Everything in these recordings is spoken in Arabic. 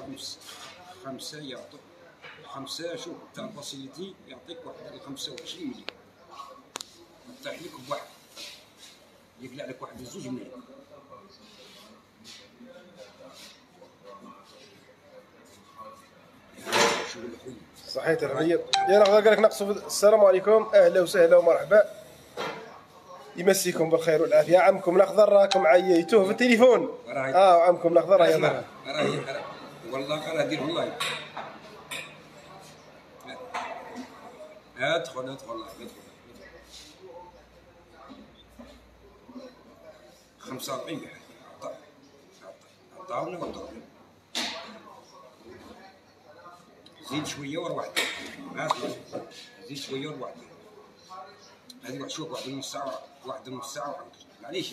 خمسة يعطوك خمسة. شوف تاع الفاسيليتي يعطيك واحد 25 مليون، يطيح لك بواحد، يقلع لك واحد 2 ملايين. صحيت الربيع. يا لحظة قال لك نقصوا. السلام عليكم، أهلا وسهلا ومرحبا، يمسيكم بالخير والعافية. عمكم الأخضر راكم عييتوه في التليفون. عمكم الأخضر راهي ظهر. والله راه دير والله. ادخل 45 بحال عطاونا وضربنا. زيد شويه وروح. زيد شويه وروح. هذه واحد شوف واحد نص ساعه وعندك. معليش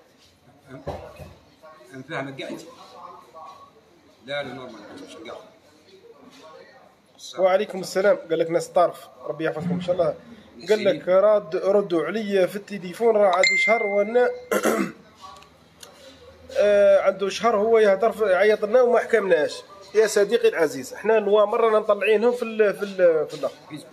نفهمك كاع انت. لا نورمال ماشي كاع. وعليكم السلام. قال لك ناس طرف، ربي يحفظكم ان شاء الله. قال لك ردوا عليا في التليفون، راه عندي شهر وانا عنده شهر هو يهضر يعيط لنا وما حكمناش. يا صديقي العزيز، احنا نوامر رانا مطلعينهم في الفيسبوك.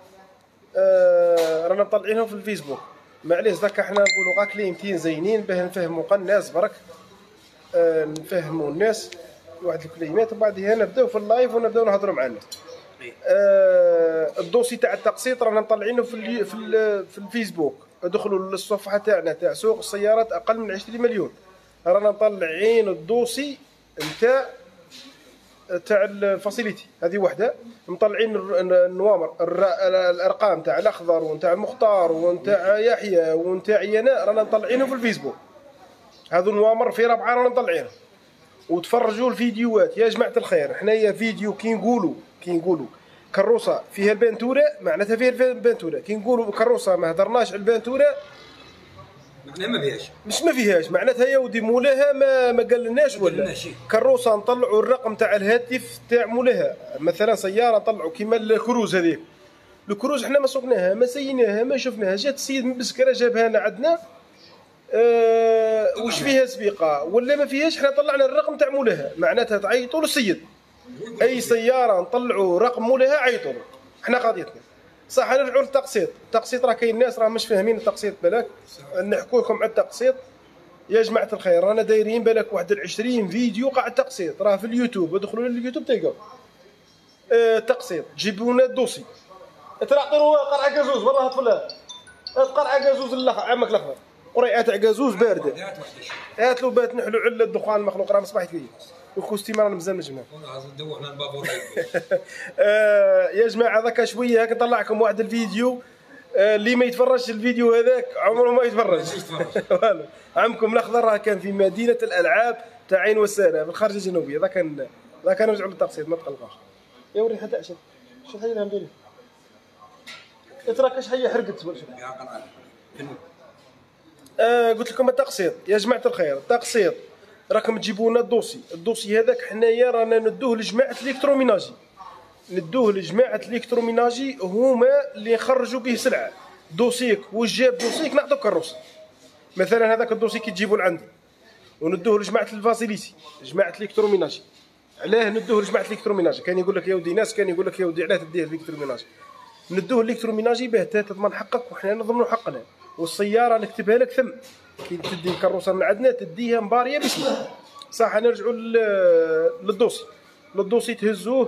رانا مطلعينهم في الفيسبوك. معليش ذاك احنا نقولوا غا كليمتين زينين باه نفهموا الناس برك، نفهموا الناس واحد الكلمات، وبعدها نبداو في اللايف ونبداو نهضروا مع الناس. الدوسي تاع التقسيط رانا مطلعينه في الفيسبوك. ادخلوا للصفحه تاعنا تاع سوق السيارات اقل من 20 مليون. رانا مطلعين الدوسي نتاع الفاسيليتي، هذه وحده. مطلعين النوامر الارقام تاع الاخضر ونتاع المختار ونتاع يحيى ونتاع يناء، رانا مطلعينه في الفيسبوك. هذو النوامر في 4 رانا مطلعينهم. وتفرجوا الفيديوهات يا جماعه الخير. حنايا فيديو كي نقولوا كروسه فيها البنتوره، معناتها فيها البنتوره. كي نقولوا كروسه ما هضرناش على البنتوره، معناها ما فيهاش. مش ما فيهاش، معناتها يا ودي مولاها ما قالناش. ولا كروسه نطلعوا الرقم تاع الهاتف تاع مولاها. مثلا سياره نطلعوا كيما الكروز هذيك. الكروز احنا ما سوقناها، ما سيناها، ما شفناها. جات السيد من بسكره جابها لنا عندنا. واش فيها سبيقه ولا ما فيهاش، احنا طلعنا الرقم تاع مولاها. معناتها تعيطوا للسيد. اي سياره نطلعوا رقم مولاها عيطوا له. احنا قضيتنا صح. نرجعوا للتقسيط. التقسيط راه كاين ناس راه مش فاهمين التقسيط. بالك نحكوا لكم على التقسيط يا جماعه الخير. رانا دايرين بالك واحد 20 فيديو قاع التقسيط، راه في اليوتيوب. ادخلوا لليوتيوب تلقاو تقسيط. جيبوا لنا الدوسي. تعطينوا قرعه كازوز والله طفلها. قرعه كازوز عمك الاخضر، قريعه تاع كازوز بارده. هات له باه تنحلوا على الدخان المخلوق. راه مصباح كبير وكوستي ما رانا مازال نجمع. دوحنا البابور. يا جماعه ذاك شويه هاك نطلع لكم واحد الفيديو. اللي ما يتفرجش الفيديو هذاك عمره ما يتفرج. عمكم الاخضر راه كان في مدينه الالعاب تاع عين وسالة في الخارجه الجنوبيه. ذاك نرجعوا للتقسيط ما تقلقوش. يا وري حتى عشان شو الحاجه اللي ندير ترى كاش حاجه حرقت ولا شو. قلت لكم التقسيط يا جماعه الخير. التقسيط راكم تجيبوا لنا الدوسي هذاك. حنايا رانا ندوه لجماعه الالكتروميناجي. هما اللي يخرجوا به سلعه. دوسيك واش جاب دوسيك نعطوك كروسه. مثلا هذاك الدوسي كي تجيبوا لعندي وندوه لجماعه الفاسيليتي، جماعه الالكتروميناجي. علاه ندوه لجماعه الالكتروميناجي؟ كان يقول لك يا ودي ناس، كان يقول لك يا ودي علاه تديه الالكتروميناجي؟ ندوه الالكتروميناجي باه تضمن حقك وحنا نضمنوا حقنا. والسياره نكتبها لك ثم كي تدي الكروسه من عندنا تديها مباريه باسمك. صح. نرجعوا للدوسي تهزوه.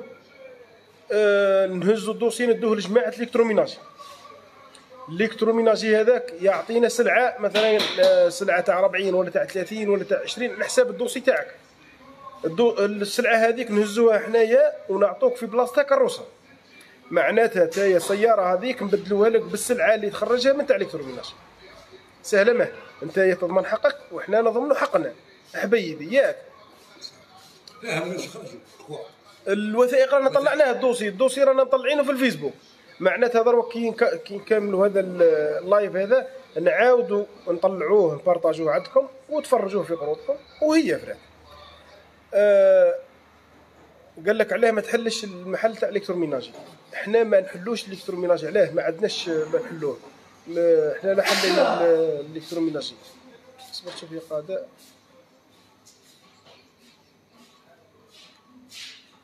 نهزوا الدوسي ندوه لجماعه الالكتروميناجي هذاك يعطينا سلعه، مثلا سلعه تاع 40 ولا تاع 30 ولا تاع 20 على حساب الدوسي تاعك. السلعه هذيك نهزوها حنايا ونعطوك في بلاصتها كروسه. معناتها تايا السياره هذيك نبدلوها لك بالسلعه اللي تخرجها من تاع الالكتروميناجي. سهله ما انت تضمن حقك وحنا نضمنوا حقنا حبيبي ياك. الوثائق رانا طلعناها. الدوسي رانا مطلعينه في الفيسبوك. معناتها ضروري كي نكملوا هذا اللايف هذا نعاودوا نطلعوه نبارطاجوه عندكم وتفرجوه في قروضكم. وهي فرات قال لك علاه ما تحلش المحل تاع الالكتروميناجي. احنا ما نحلوش الالكتروميناجي. علاه ما عندناش ما نحلوه. احنا لا حلينا الالكتروميناجي. اصبر شوف يا قادة.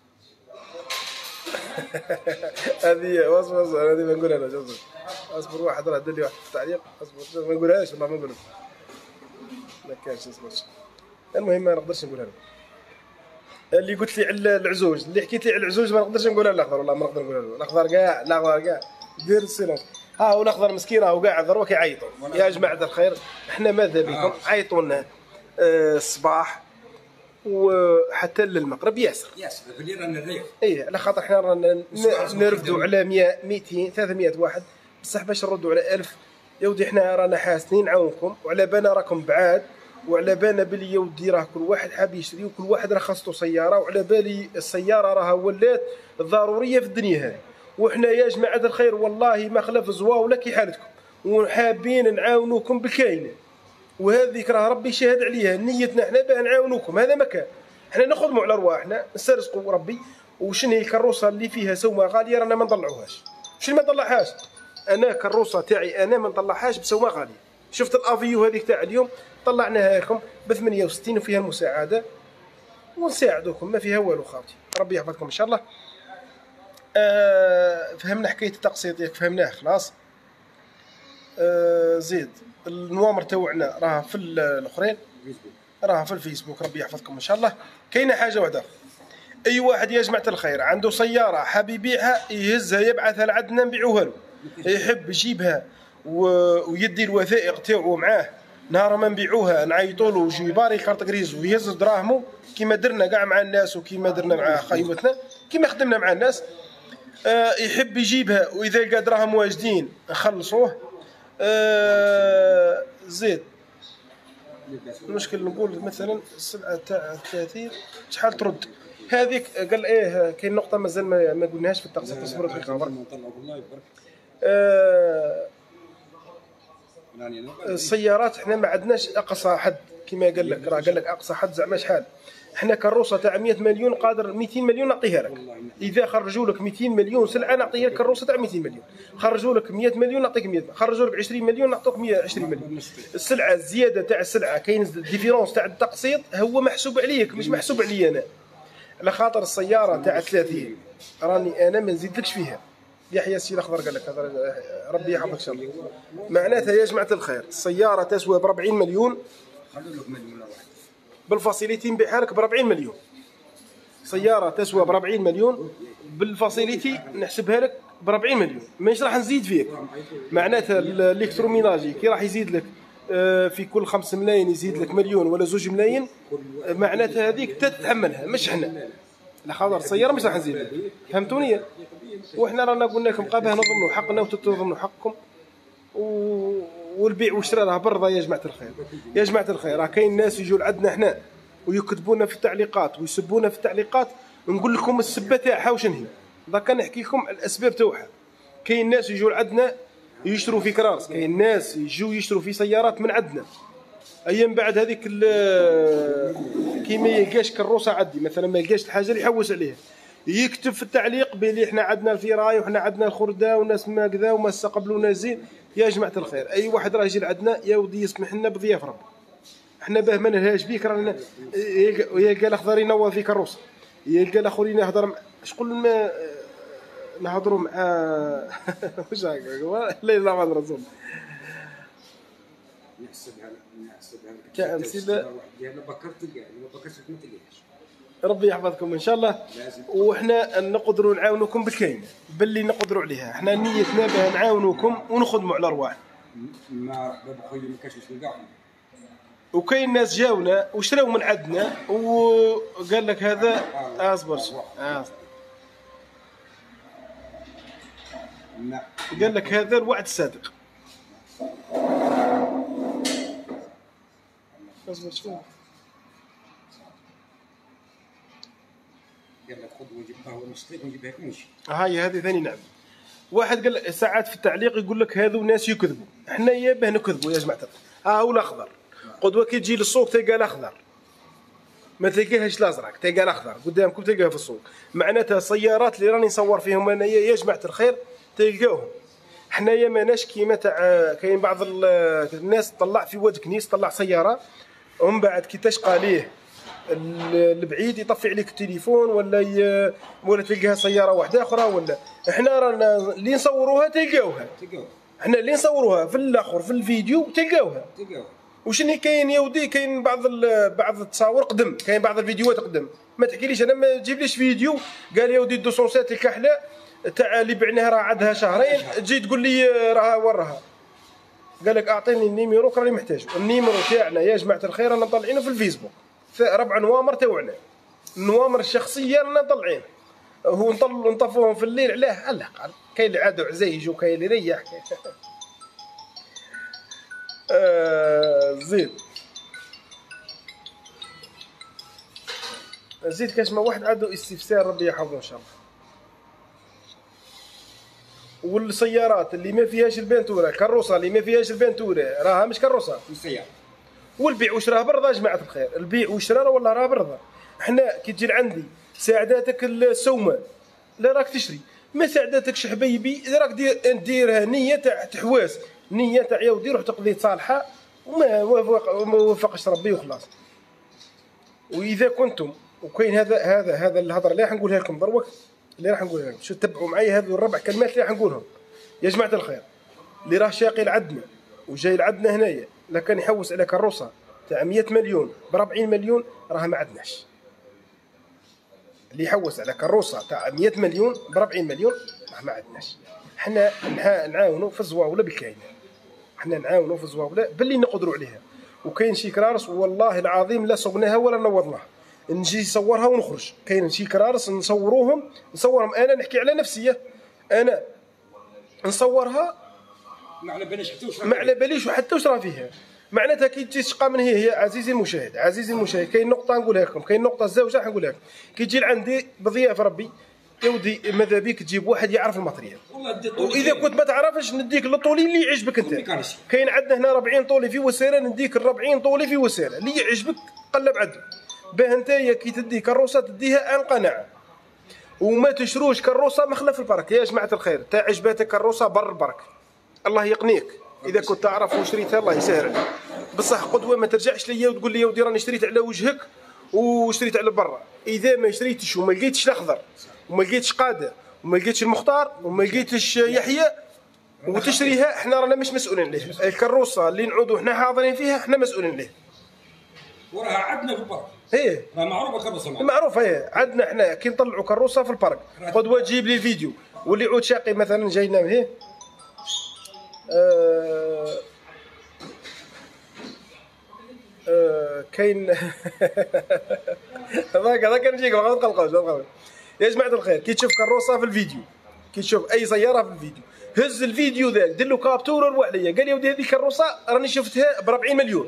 هذه اصبر هذه ما نقولها انا اصبر واحد راه دار لي واحد في التعليق اصبر ما نقولهاش والله ما نقولها ما كانش اصبر. المهم ما نقدرش نقولها له. اللي قلت لي على العزوج اللي حكيت لي على العزوج ما نقدرش نقولها للاخضر والله ما نقدر نقولها له. الاخضر كاع الاخضر كاع دير السيلونس. ها هو الاخضر مسكين راهو كاع ضربه كيعيطوا. يا جماعه الخير احنا ماذا بكم عيطوا لنا الصباح وحتى للمغرب ياسر بلي رانا الريف. ايه على خاطر حنا رانا نرفدوا على 100 200 300 واحد بصح باش نردوا على 1000 يا ودي حنا رانا حاسنين نعاونكم وعلى بالنا راكم بعاد وعلى بالنا بلي يا ودي راه كل واحد حاب يشري وكل واحد راه خاصو سياره وعلى بالي السياره راها ولات ضروريه في الدنيا هذه وحنا يا جماعه الخير والله ما خلف زواوله كي حالتكم وحابين نعاونوكم بالكاينه وهذيك راه ربي شاهد عليها نيتنا حنا باه نعاونوكم هذا ما كان حنا نخدموا على رواحنا نسترزقوا ربي وشنو هي الكروسه اللي فيها سومه غاليه رانا ما نطلعوهاش شنو ما نطلعهاش انا كروسه تاعي انا ما نطلعهاش بسومه غاليه شفت الافيو هذيك تاع اليوم طلعناها لكم ب 68 وفيها المساعده ونساعدوكم ما فيها والو خاوتي ربي يحفظكم ان شاء الله. فهمنا حكايه التقسيط ياك فهمناه خلاص. زيد النوامر تاوعنا راها في الاخرين راها في الفيسبوك ربي يحفظكم ان شاء الله. كاينه حاجه واحده اي واحد يا جماعه الخير عنده سياره حاب يبيعها يهزها يبعثها لعندنا نبيعوها له يحب يجيبها ويدي الوثائق تاعو معاه نهار ما نبيعوها نعيطوا له ويجي يباري كارت غريز ويهز دراهمه كيما درنا كاع مع الناس وكيما درنا مع خيوتنا كيما خدمنا مع الناس. يحب يجيبها واذا لقى دراهم واجدين نخلصوه. زيد المشكل نقول مثلا السلعه تاع 30 شحال ترد هذيك قال ايه كاين نقطه مازال ما قلناهاش في التقسيط اصبروا دقيقه برك. السيارات احنا ما عندناش اقصى حد كما قال لك راه قال لك اقصى حد زعما شحال احنا كروسه تاع 100 مليون قادر 200 مليون نعطيها لك اذا خرجوا لك 200 مليون سلعه نعطيها لك كروسه تاع 200 مليون خرجوا لك 100 مليون نعطيك 100 خرجوا لك 20 مليون نعطوك 120 مليون. السلعه الزياده تاع السلعه كاين الديفيرونس تاع التقسيط هو محسوب عليك مش محسوب علي انا على خاطر السياره تاع 30 راني انا ما نزيدلكش فيها. يحيى السي الاخضر قال لك هذا ربي يحفظك ان شاء الله. معناتها يا جماعه الخير السياره تسوى ب 40 مليون خلوا لك مليون واحد بالفاسيليتي نبيعها لك ب 40 مليون. سياره تسوى ب 40 مليون بالفاسيليتي نحسبها لك ب 40 مليون مانيش راح نزيد فيك. معناتها الالكتروميناجي كي راح يزيد لك في كل 5 ملايين يزيد لك مليون ولا 2 ملايين معناتها هذيك تتحملها مش احنا على خاطر السياره مش راح نزيد فهمتوني. وحنا رانا قلنا لكم قبل نضمنوا حقنا وتضمنوا حقكم والبيع والشراء راه برضه يا جماعه الخير. يا جماعه الخير راه كاين ناس يجوا لعندنا احنا ويكتبونا في التعليقات ويسبونا في التعليقات نقول لكم السبه تاعها وشنو هي ضاك نحكي لكم الاسباب تاعها. كاين ناس يجوا لعندنا يشتروا في كراس كاين ناس يجوا يشتروا في سيارات من عندنا ايام بعد هذيك كي ما يلقاش كروسه عندي مثلا ما يلقاش الحاجه اللي يحوس عليها يكتب في التعليق بلي احنا عندنا الفراي وحنا عندنا الخرده وناس ما كذا وما استقبلونا زين. يا جماعه الخير اي واحد راه يجي لعندنا يا ودي يسمح لنا بضياف ربي احنا باه ما نلهاش بيك رانا يلقى الاخضر ينوض في كروسه يلقى الاخرين يهضر شقول ما نهضروا مع واش هكا لا لا ما الرسول نحسبها تاع امثله ديالنا بكرت كاع ما بكرتش ما تلقاهاش. ربي يحفظكم ان شاء الله. وحنا نقدروا نعاونوكم بالكاين باللي نقدروا عليها حنا نيتنا باه نعاونوكم ونخدموا على رواحنا. ما بخويا ما كانش نلقاهم وكاين ناس جاونا وشراو من عندنا وقال لك هذا اصبر قال لك هذا الوعد الصادق. اصبر شويه قال لك خذ وجيب قهوه نشطيك ونجيبها لك ونمشي. هاي هذه ثاني نعم. واحد قال ساعات في التعليق يقول لك هذو ناس يكذبوا احنا يا باه نكذبوا يا جماعه هو الاخضر قدوه كي تجي للسوق تلقى الاخضر ما تلقاهش الازرق تلقى الاخضر قدامكم تلقاها في السوق. معناتها السيارات اللي راني نصور فيهم انا يا جماعه الخير تلقاوهم حنايا ماناش كيما تاع كاين بعض الناس طلع في واد كنيس طلع سياره ومن بعد كي تشقى ليه البعيد يطفي عليك التليفون ولا تلقاها سياره واحده اخرى، ولا احنا رانا اللي نصوروها تلقاوها، احنا اللي نصوروها في الاخر في الفيديو تلقاوها. وشني كاين يا ودي، كاين بعض التصاور قدم، كاين بعض الفيديوهات قدم. ما تحكيليش انا ما تجيبليش فيديو قال يا ودي 207 الكحله تاع اللي بعناها راه عندها شهرين، تجي تقول لي راها وراها. قال لك اعطيني النيميرو راني محتاج. النيميرو تاعنا يا جماعه الخير رانا مطلعينه في الفيسبوك، 4 نوامر تاعنا، النوامر الشخصيه رانا مطلعين. هو نطفوهم في الليل علاه؟ على الاقل كاين اللي عادو عزيج وكاين اللي يريح. زيد كاش ما واحد عنده استفسار ربي يحفظه ان شاء الله. والسيارات اللي ما فيهاش البنتوره، كروسه اللي ما فيهاش البنتوره راها مش كروسه في السياره. والبيع وشراه برضه يا جماعه الخير، البيع والشراء والله راه برضه. احنا كي تجي لعندي ساعداتك السومه لا راك تشري، ما ساعداتكش حبيبي اذا راك ديرها نيه تاع تحواس، نيه تاع يا ودي روح تقضي صالحه وما وفقش ربي وخلاص. واذا كنتم وكاين هذا الهضره اللي راح نقولها لكم دروك، اللي راح نقولها لكم شو تتبعوا معايا هذو الربع كلمات اللي راح نقولهم يا جماعه الخير. اللي راه شاقي لعندنا وجاي لعندنا هنايا لا كان يحوس على كروسه تاع 100 مليون ب 40 مليون راه ما عندناش. اللي يحوس على كروسه تاع 100 مليون ب 40 مليون راه ما عندناش. حنا نعاونوا في الزواوله بالكاينه، حنا نعاونوا في الزواوله باللي نقدروا عليها. وكاين شي كرارس والله العظيم لا سقناها ولا نوضناها، نجي نصورها ونخرج. كاين شي كرارس نصورهم انا نحكي على نفسيه، انا نصورها ما على باليش حتى واش ما على باليش حتى واش راه فيها. معناتها كي تشقى من هي عزيزي المشاهد كاين نقطه نقولها لكم، كاين نقطه زوجه راح نقولها لك. كي تجي لعندي بضياف ربي يا ودي ماذا بيك تجيب واحد يعرف الماتريال، واذا كنت ما تعرفش نديك الطولي اللي يعجبك انت. كاين عندنا هنا 40 طولي في وسيله، نديك ال 40 طولي في وسيله اللي يعجبك قلب عنده. باه نتايا كي تدي كروسه تديها عن قناعه، وما تشروش كروسه مخلف البرك يا جماعه الخير. تا عجباتك كروسه بر البرك الله يقنيك. اذا كنت تعرف وشريتها الله يسهل عليك، بصح قدوه ما ترجعش ليا وتقول لي يا ودي راني شريت على وجهك وشريت على برا. اذا ما شريتش وما لقيتش الاخضر وما لقيتش قادر وما لقيتش المختار وما لقيتش يحيى وتشريها، احنا رانا مش مسؤولين عليه. الكروسه اللي نعودوا احنا حاضرين فيها احنا مسؤولين عليه. وراها عندنا في البرك. ايه راه معروفه كروسه معروفه. ايه عندنا احنا كي نطلعوا كروسه في البرك قدوه تجيب لي الفيديو. واللي عود شاقي مثلا جاينا هيه كاين هذاك نجيك ما تقلقوش يا جماعه الخير. كي تشوف كروسه في الفيديو، كي تشوف اي سياره في الفيديو، هز الفيديو ذاك دير له كابتور وروح ليا قال لي ودي هذه الكروسه راني شفتها ب 40 مليون.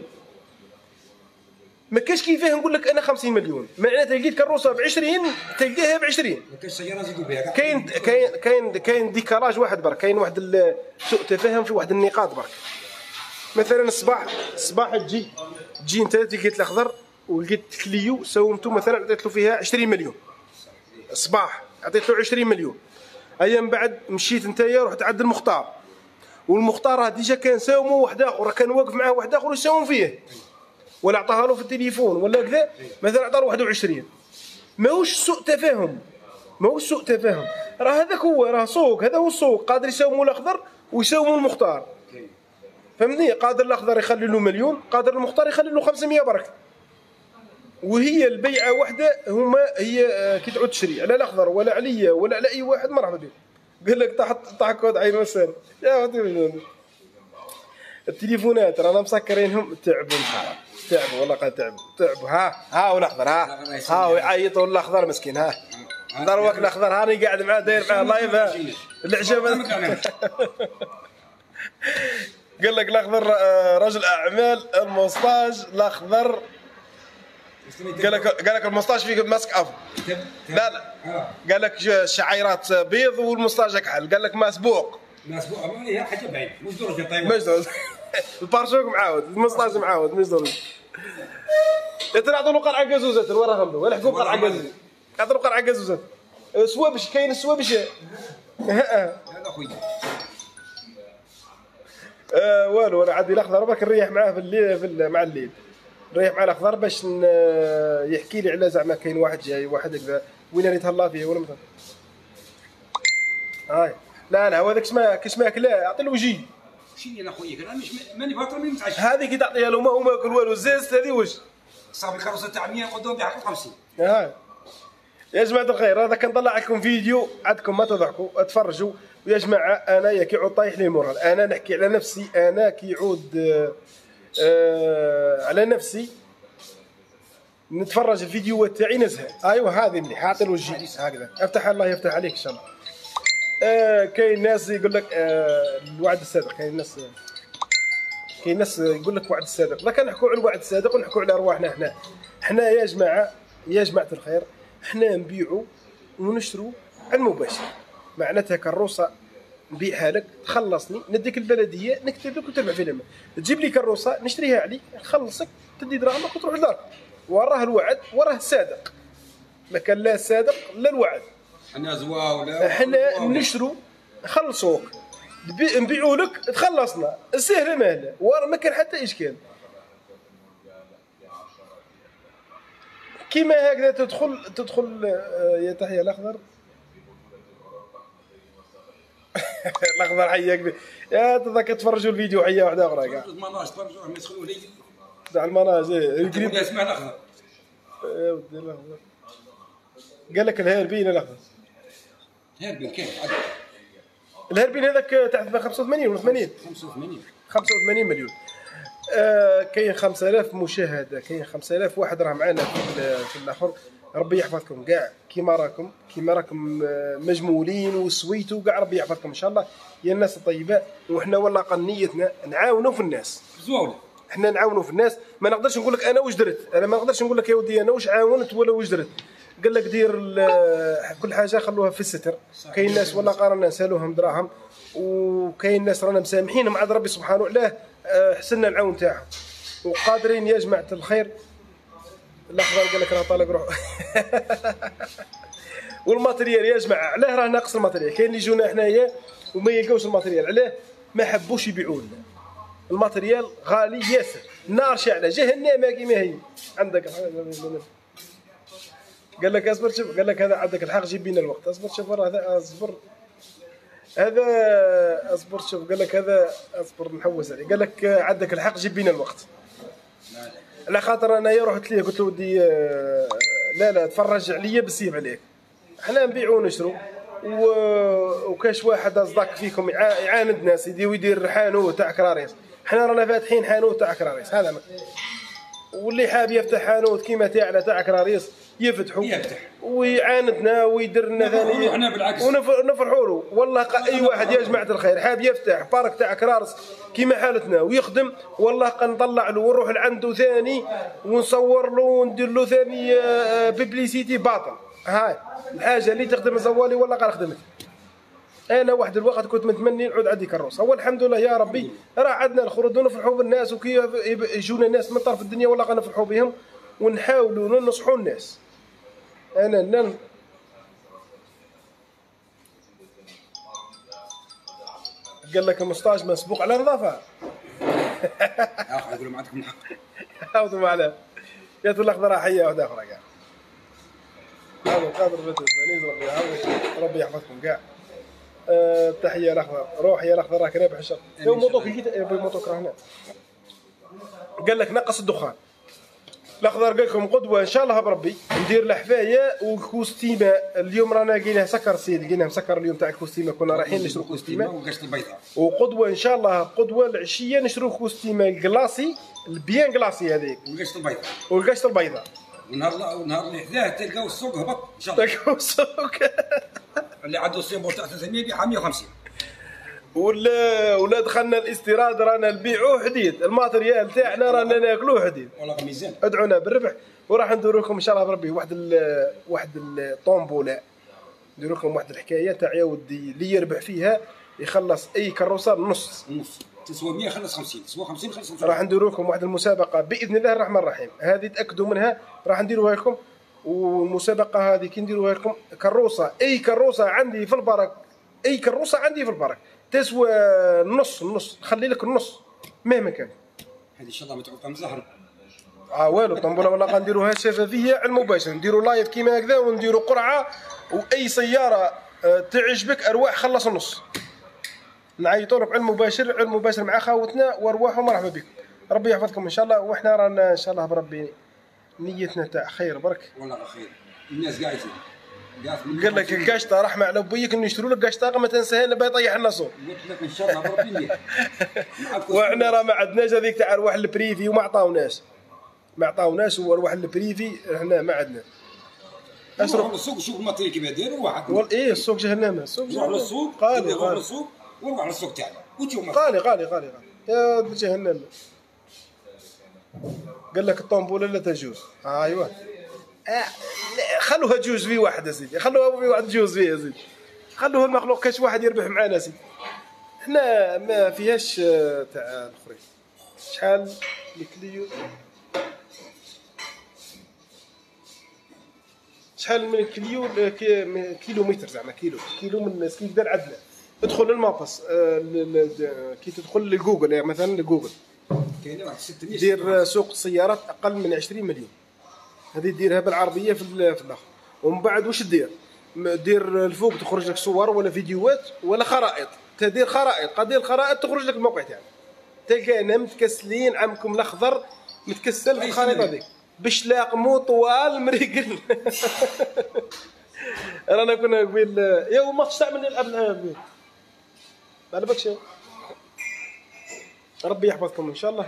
ما كاش كيفاه نقول لك انا 50 مليون، معناتها لقيت كروسه ب 20 تلقاها ب 20. ما كاينش سياره نزيدوا بها. كاين ديكاراج واحد برك، كاين واحد سوء تفاهم في واحد النقاط برك. مثلا الصباح تجي انت لقيت الاخضر ولقيت كليو سومتو مثلا عطيت له فيها 20 مليون الصباح، عطيت له 20 مليون. ايام بعد مشيت نتايا رحت عند المختار، والمختار ديجا كان ساومو واحد اخر، كان واقف معاه واحد اخر يساوم فيه ولا عطاها له في التليفون ولا كذا، مثلا عطاه 21. ماهوش سوء تفاهم، راه هذاك هو راه سوق، هذا هو السوق. قادر يساوموا الاخضر ويساوموا المختار، فهمتني؟ قادر الاخضر يخلي له مليون، قادر المختار يخلي له 500 برك. وهي البيعه واحده، هما هي كي تعود تشري على الاخضر ولا عليا ولا على اي واحد مرحبا بك. قال لك طاح كود عين وسان يا ودي. التليفونات رانا مسكرينهم تعبوا الحرام، تعبوا والله قال تعبوا. ها والاخضر ها ويعيطوا الاخضر مسكين. ها دروك الاخضر هاني قاعد معاه داير معاه لايف. ها العجب قال لك الاخضر رجل اعمال الموستاج الاخضر. قال لك الموستاج فيه ماسك افو. لا قال لك شعيرات بيض والموستاج كحل. قال لك مسبوق هي حاجه بعيد مش درجه طيبه. مش درجه البارشوك معاود، الموستاج معاود مش درجه. يتنعطوا له قرعه قزوزه وراهم ولا حكوا قرعه قزوزه، يعطوا قرعه قزوزه. سوابش كاين السوابش. هذا خويا والو انا عندي الاخضر برك نريح معاه في الليل مع الليل. نريح مع الاخضر باش يحكي لي على زعما كاين واحد جاي واحد هكذا وين راني تهلا فيه ولا مثلا. هاي لا لا هو هذاك كش ما لا اعطي له وجي. شنو انا خويا انا مش ماني فاطر ماني متعشى. هذه كي تعطيها له ما هو ما ياكل والو زازت هذه واش صاحبي الكروسه تاع 100 قدام بيعطيك 50. هاي يا جماعه الخير هذا كنطلع لكم فيديو عندكم ما تضحكوا تفرجوا. ويا جماعه انايا كي يعود طايح لي المورال انا نحكي على نفسي انا كي يعود على نفسي نتفرج الفيديوهات تاعي نزهق. ايوا هذه مليح اعطي الوجه هكذا افتح الله يفتح عليك ان شاء الله. كاين ناس يقول لك الوعد الصادق كاين ناس يقول لك وعد الصادق. لا كنحكوا على الوعد الصادق ونحكوا على ارواحنا حنا يا جماعه الخير حنا نبيعوا ونشروا على المباشر. معناتها كروسه نبيعها لك تخلصني نديك البلديه نكتب لك وتربح فيها المال. تجيب لي كروسه نشريها عليك نخلصك تدي دراهمك وتروح لدارك. وراه الوعد وراه الصادق. ما كان لا الصادق لا الوعد. حنا زواوله حنا نشروا نخلصوك نبيعوا لك تخلصنا سهله مهله وراه ما كان حتى اشكال. كيما هكذا تدخل يا تحية الاخضر الاخضر حياك بي. يا تذاك تفرجوا الفيديو حيه واحده اخرى كاع المناج تفرجوا ما يسخنوا لي تاع المناج القريب اسمع الاخضر يا ودي الاخضر قال لك الهاربين الاخضر هاربين كاين الهاربين هذاك تاع 85 ولا 80 85 مليون. كاين 5000 مشاهده كاين 5000 واحد راه معنا في الاخر. ربي يحفظكم كاع كيما راكم مجمولين وسويتوا كاع. ربي يحفظكم ان شاء الله يا الناس الطيبات. وحنا والله نيتنا نعاونوا في الناس زواوله. حنا نعاونوا في الناس. ما نقدرش نقول لك انا واش درت. انا ما نقدرش نقول لك يا ودي انا واش عاونت ولا واش درت. قال لك دير كل حاجه خلوها في الستر. كاين ناس والله قارنا نسالوهم دراهم وكاين ناس رانا مسامحينهم عند ربي سبحانه وتعالى حسنا العون تاعهم وقادرين يا جماعه الخير. الاخضر قال لك راه طالق روح والماتريال يا جماعه علاه راه ناقص الماتريال. كاين اللي يجونا حنايا وما يلقاوش الماتريال علاه ما حبوش يبيعوا لنا. الماتريال غالي ياسر النار شاعله جهنم كيما هي عندك. قال لك اصبر شوف قال لك هذا عندك الحق جيب بينا الوقت. اصبر شوف هذا اصبر شوف قال لك هذا اصبر نحوس عليه. قال لك عندك الحق جيب بينا الوقت. على خاطر انايا رحت ليه قلت له ودي لا تفرج عليا بالسيف عليك. حنا نبيعوا ونشروا وكاش واحد اصدق فيكم يعاند ناس يدير حانوت تاع كراريس. حنا رانا فاتحين حانوت تاع كراريس هذا واللي حاب يفتح حانوت كيما تاعنا تاع كراريس يفتحوا ويعاندنا ويدير لنا ثاني ونفرحوا له. والله اي واحد يا جماعه الخير حاب يفتح بارك تاع كرارس كيما حالتنا ويخدم والله قنطلع له ونروح لعنده ثاني ونصور له وندير له ثاني بيبليسيتي باطل. هاي الحاجه اللي تخدم زوالي والله قال خدمت. انا واحد الوقت كنت متمني نعود عندي كروس. هو الحمد لله يا ربي راه عندنا الخروج ونفرحوا بالناس وكي يجونا ناس من طرف الدنيا والله غنفرحوا بهم ونحاولوا ننصحوا الناس. انا قال لك المستاج مسبوق على نظافه. يقولوا ما عندكم الحق. عاودوا معنا يا الاخضر حيه واحده اخرى كاع. هذا قادر ربي يحفظكم كاع. تحيه الاخضر روح يا الاخضر راك رابح الشر. يوم موطوك موطوك راه هنا. قال لك نقص الدخان. الاخضر قال لكم قدوه ان شاء الله بربي ندير الحفايه وكوستيمه. اليوم رانا لقيناه سكر سيد لقيناه مسكر اليوم تاع الكوستيمه. كنا رايحين نشرو كوستيمه وقدوه ان شاء الله قدوه العشيه نشرو كوستيمه الكلاسي البيان كلاسي هذيك والقشطه البيضاء ونهار اللي حداه تلقاو السوق هبط ان شاء الله. تلقاو السوق اللي عنده السيمبور تاع 300 يبيعها 150. ولا دخلنا الاستيراد رانا نبيعوه حديد. الماتريال تاعنا رانا ناكلوه حديد. والله ميزان. ادعونا بالربح وراح ندير لكم ان شاء الله بربي واحد الطومبوله. ندير لكم واحد الحكايه تاع يا ودي اللي يربح فيها يخلص اي كروسه نص تسوى 100 خلص 50 تسوى 50 خلص 50. راح ندير لكم واحد المسابقه باذن الله الرحمن الرحيم. هذه تاكدوا منها راح نديروها لكم. والمسابقه هذه كي نديروها لكم كروسه اي كروسه عندي في البرك اي كروسه عندي في البرك تسوى نص نخلي لك النص مهما كان. هذه ان شاء الله ما تعود زهر. والو الطنبوله والله غنديروها شفافيه على المباشر، نديروا لايف كيما هكذا ونديروا قرعه، واي سياره تعجبك ارواح خلص النص. نعيطوا لك على المباشر مع خاوتنا وارواح ومرحبا بكم. ربي يحفظكم ان شاء الله، وحنا رانا ان شاء الله بربي نيتنا تاع خير برك. والله خير الناس قاعدين قال لك القشطه رحمه على بيك نشتروا لك قشطه ما تنساها لنا يطيح لنا صوت. قلت لك ان شاء الله بربي ندير. وحنا راه ما عندناش هذيك تاع ارواح البريفي وما عطاوناش وارواح البريفي حنا ما عندنا. نروح للسوق شوف الماتريال كيما داير واحد. ايه السوق جهنم، السوق نروح للسوق قالي نروح للسوق ونروح للسوق تاعنا وتشوف قالي يا جهنم. قال لك الطنبوله لا تجوز. ايوا خلوها تجوز في واحد يا سيدي، خلوها في واحد تجوز فيه يا سيدي، خلوها المخلوق كاش واحد يربح معنا سيدي. حنا ما فيهاش تاع الاخرين. شحال الكليو، شحال من كيلومتر زعما كيلو من كي دار عندنا. ادخل للمابس كي تدخل لجوجل يعني مثلا لجوجل كاينه واحد 600 دير سوق السيارات اقل من 20 مليون، هذه ديرها بالعربيه في الاخر. ومن بعد واش دير الفوق تخرج لك صور ولا فيديوهات ولا خرائط، تدير خرائط قدير الخرائط تخرج لك الموقع تاعنا. تلقانا متكسلين عمكم الاخضر متكسل في الخريطه هذيك بشلاق مو طوال مريقل. رانا كنا قبيل يا ما تستعمل نلعب ما على بالكش. ربي يحفظكم ان شاء الله.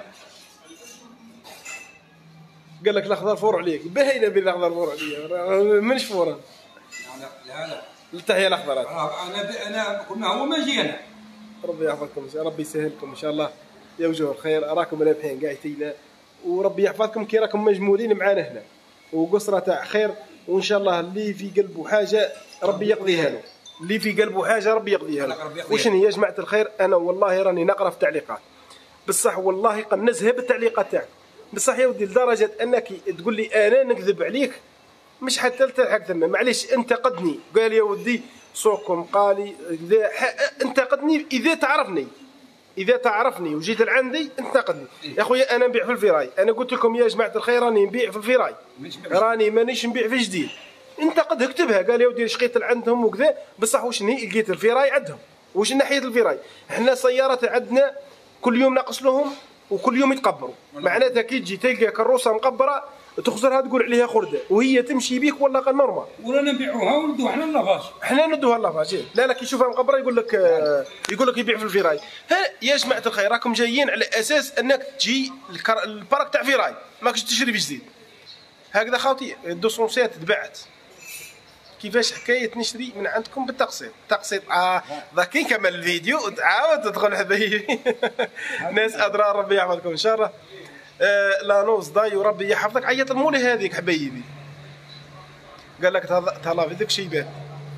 قال لك الاخضر فور عليك، باينه بين الاخضر فور عليا منش فورا. لا التحيه الاخضر. انا كنا هو ما جينا. ربي يحفظكم، ربي يسهلكم ان شاء الله يا وجوه الخير. راكم رابحين قاعدين، وربي يحفظكم كي راكم مجمولين معانا هنا، وقصره تاع خير. وان شاء الله اللي في قلبه حاجه ربي يقضيها له، اللي في قلبه حاجه ربي يقضيها له. وشنو يا جماعه الخير، انا والله راني نقرا في التعليقات بصح والله قنزها بالتعليقات تاعك بصح يا ودي، لدرجه انك تقول لي انا نكذب عليك مش حتى تلحق ثم. معليش انتقدني، قال يا ودي سوقكم قالي انتقدني اذا تعرفني وجيت لعندي انتقدني. يا خويا انا نبيع في الفراي، انا قلت لكم يا جماعه الخير راني نبيع في الفراي، راني مانيش نبيع في جديد. انتقدها اكتبها، قال يا ودي شقيت عندهم وكذا بصح واش لقيت الفراي عندهم، واش ناحيه الفراي. احنا سيارات عندنا كل يوم ناقص لهم وكل يوم يتقبروا. معناتها كي تجي تلقى كروسه مقبره تخزرها تقول عليها خرده وهي تمشي بيك والله قال نورمال. ولا نبيعوها وندوها حنا لافاج، حنا ندوها لافاج. لا كي يشوفها مقبره يقول لك يبيع في الفراي. يا جماعه الخير راكم جايين على اساس انك تجي البارك تاع فراي ماكش تشري في جديد. هكذا خاوتي 200 سيات تباعت. كيفاش حكايه نشري من عندكم بالتقسيط؟ ذاك نكمل الفيديو وتعاود تدخل حبايبي. ناس اضرار ربي يحفظكم ان شاء الله. لا نوز داي وربي يحفظك. عيط المولي هذيك حبايبي، قال لك تهلا في ذاك الشيبان.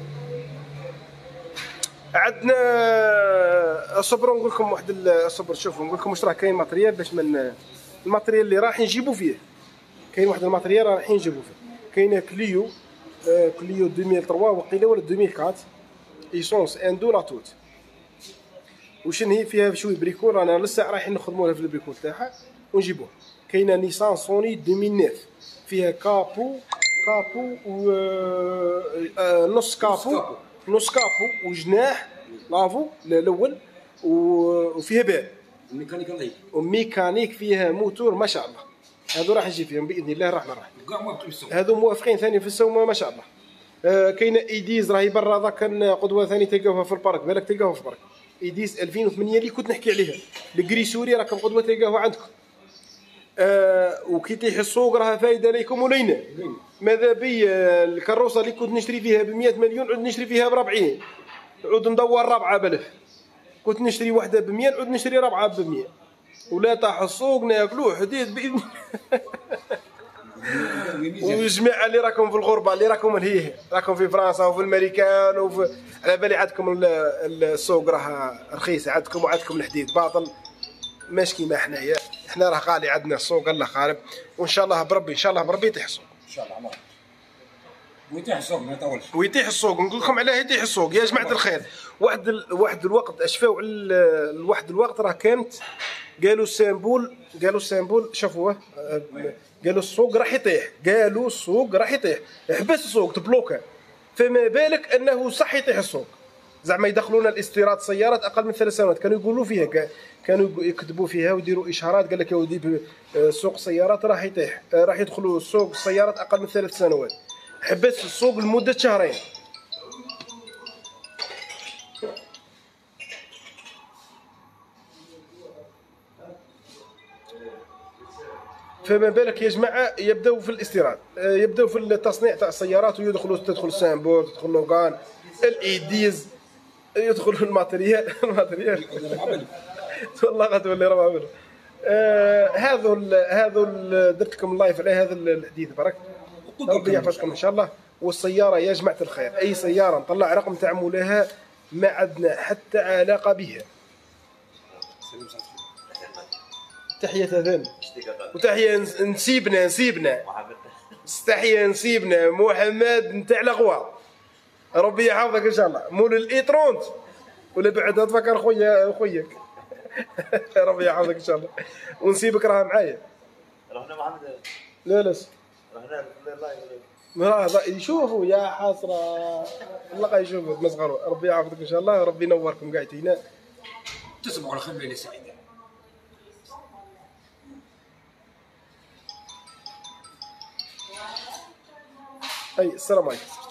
عندنا الصبر نقول لكم واحد الصبر. شوفوا نقول لكم واش راه كاين ماتريال باش من الماتريال اللي راح نجيبوا فيه. كاين واحد الماتريال رايحين نجيبوا فيه. كاينه كليو 2003 وقيله ولا 2004 ايسونس اندو لا توت. وشن هي فيها شويه بريكول، رانا لسه رايحين نخدموا لها في البريكول تاعها ونجيبوها. كاينه نيسان سوني 2009 فيها كابو و نص كابو وجناح لافو الاول وفيها باب وميكانيك فيها موتور ما شاء الله. هذو راح نجي فيهم باذن الله الرحمن الرحيم. هذو موافقين ثاني في السومه ما شاء الله. كاينه ايديز راهي برا، ذاك كان قدوه ثاني تلقاوها في البارك، بالك تلقاوها في البارك. ايديز 2008 اللي كنت نحكي عليها، الكريسوري راكم قدوه تلقاوها عندكم. وكي تيح السوق راها فايده ليكم ولينا. ماذا بي الكروسه اللي كنت نشري فيها ب 100 مليون عود نشري فيها ب 40، عود ندور رابعه بلف. كنت نشري واحده ب 100 عود نشري رابعه ب 100. ولا طاح السوق ناكلوه حديد باذن. والجماعه اللي راكم في الغربه اللي راكم لهيه، راكم في فرنسا وفي الامريكان وفي على بالي عندكم السوق راه رخيص عندكم وعندكم الحديد باطل ماشي كيما حنايا. حنا راه غالي عندنا السوق الله خارب. وان شاء الله بربي ان شاء الله بربي يطيح السوق ان شاء الله. ويطيح السوق ما يطولش ويطيح السوق. نقول لكم علاه يطيح السوق يا جماعه الخير. واحد الوقت اشفاو واحد الوقت راه كانت قالوا السامبول شافوه، قالوا السوق راح يطيح، قالوا السوق راح يطيح، حبس السوق تبلوكا، فما بالك انه صح يطيح السوق. زعما يدخلون الاستيراد سيارات اقل من 3 سنوات، كانوا يقولوا فيها، كانوا يكتبوا فيها ويديروا اشارات، قال لك يا ودي سوق السيارات راح يطيح، راح يدخلوا سوق السيارات اقل من 3 سنوات. حبس السوق لمده شهرين. فما بالك يا جماعه يبداو في الاستيراد، يبداو في التصنيع تاع السيارات، ويدخلوا تدخل سامبور، تدخل لوغان، الايديز، يدخلوا الماتريال والله غتولي راه عمل. هذا درت لكم اللايف على هذا الحديث برك. ربي يحفظكم ان شاء الله. والسياره يا جماعه الخير، اي سياره نطلع رقم تاع مولاها ما عندنا حتى علاقه بها. تحية ثاني وتحية نسيبنا تحية نسيبنا محمد نتاع الغوا. ربي يحفظك ان شاء الله. مول الايترونت ولا بعد تفكر خوياك ربي يحفظك ان شاء الله. ونسيبك راه معايا. رحنا محمد. لا رحنا لايف يشوفوا يا حسره الله يشوفوا مسغروا. ربي يحفظك ان شاء الله، ربي ينوركم قاعدين. تصبحوا على خير ليله سعيده. اي السلام عليكم.